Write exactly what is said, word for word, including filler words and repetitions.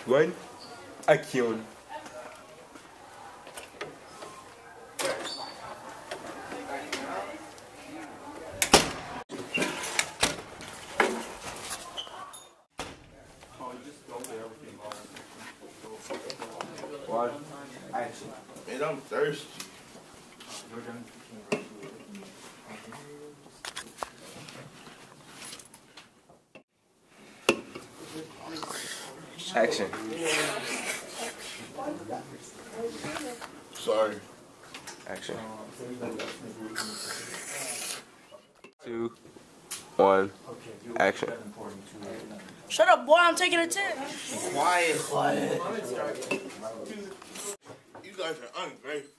one, action. One, action. Man, I'm thirsty. Action. Sorry. Action. Two, one, action. Shut up, boy, I'm taking a tip. Quiet, quiet. You guys are ungrateful.